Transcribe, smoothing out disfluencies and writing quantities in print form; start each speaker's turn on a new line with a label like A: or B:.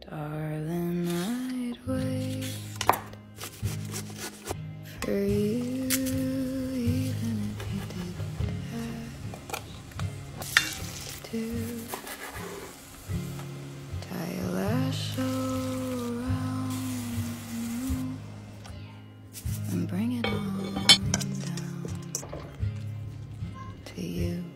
A: Darling, I'd wait for you, even if you didn't have to. Tie a lasso around and bring it on down to you.